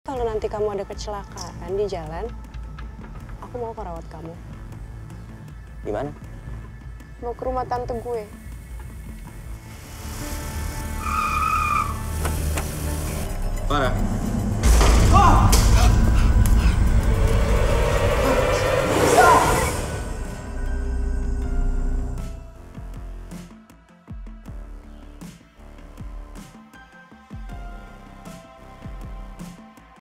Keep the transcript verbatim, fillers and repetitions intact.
Kalau nanti kamu ada kecelakaan di jalan, aku mau ke rawat kamu. Di mana? Mau ke rumah tante gue. Farah.